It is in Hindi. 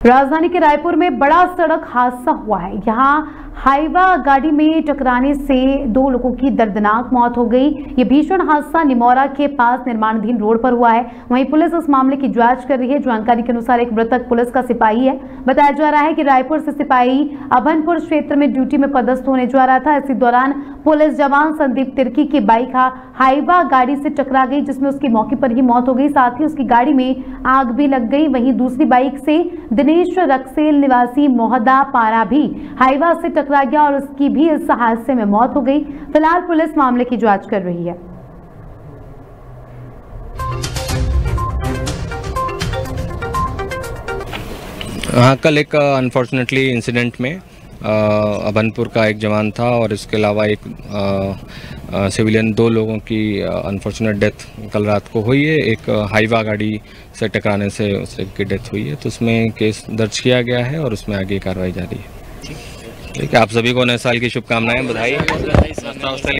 राजधानी के रायपुर में बड़ा सड़क हादसा हुआ है। यहाँ हाईवा गाड़ी में टकराने से 2 लोगों की दर्दनाक मौत हो गई। ये भीषण हादसा निमौरा के पास निर्माणाधीन रोड पर हुआ है। वहीं पुलिस इस मामले की जांच कर रही है। जानकारी के अनुसार एक मृतक पुलिस का सिपाही है। बताया जा रहा है कि रायपुर से सिपाही अभनपुर क्षेत्र में ड्यूटी में पदस्थ होने जा रहा था। इसी दौरान पुलिस जवान संदीप तिर्की की बाइक हाईवा गाड़ी से टकरा गई, जिसमें उसकी मौके पर ही मौत हो गई। साथ ही उसकी गाड़ी में आग भी लग गई। वहीं दूसरी बाइक से दिनेश रक्सेल निवासी मोहदा पारा भी हाईवा से टकरा गया और उसकी भी इस हादसे में मौत हो गई। फिलहाल पुलिस मामले की जांच कर रही है। हाँ, कल एक अनफॉर्चुनेटली इंसिडेंट में अभनपुर का एक जवान था और इसके अलावा एक सिविलियन 2 लोगों की अनफॉर्चुनेट डेथ कल रात को हुई है। एक हाईवा गाड़ी से टकराने से उसकी डेथ हुई है, तो उसमें केस दर्ज किया गया है और उसमें आगे कार्रवाई जारी है। ठीक है, आप सभी को नए साल की शुभकामनाएं, बधाई।